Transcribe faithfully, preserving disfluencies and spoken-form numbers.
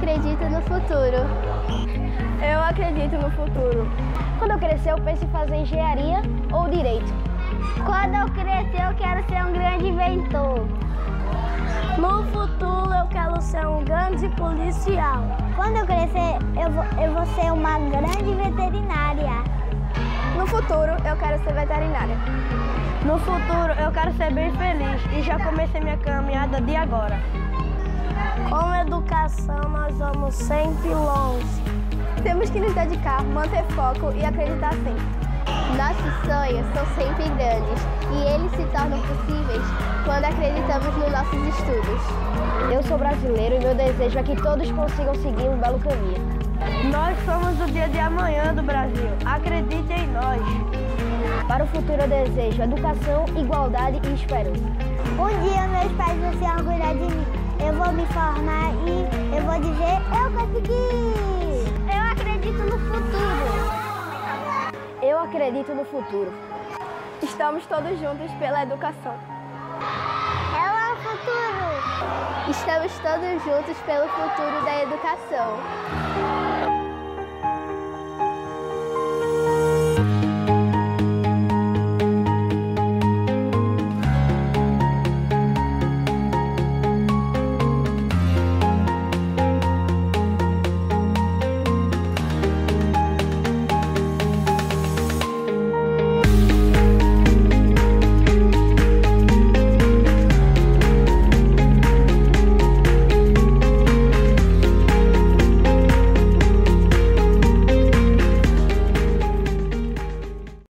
acredito no futuro. Eu acredito no futuro. Quando eu crescer, eu penso em fazer engenharia ou direito. Quando eu crescer, eu quero ser um grande inventor. No futuro, eu quero ser um grande policial. Quando eu crescer, eu vou, eu vou ser uma grande veterinária. No futuro, eu quero ser veterinária. No futuro, eu quero ser bem feliz e já comecei minha caminhada de agora. Com educação, nós vamos sempre longe. Temos que nos dedicar, manter foco e acreditar sempre. Nossos sonhos são sempre grandes e eles se tornam possíveis quando acreditamos nos nossos estudos. Eu sou brasileiro e meu desejo é que todos consigam seguir um belo caminho. Nós somos o dia de amanhã do Brasil. Acredite em nós. Para o futuro eu desejo educação, igualdade e esperança. Um dia meus pais vão se orgulhar de mim. Eu vou me formar e eu vou dizer, eu consegui! Eu acredito no futuro. Eu acredito no futuro. Estamos todos juntos pela educação. É o futuro. Estamos todos juntos pelo futuro da educação.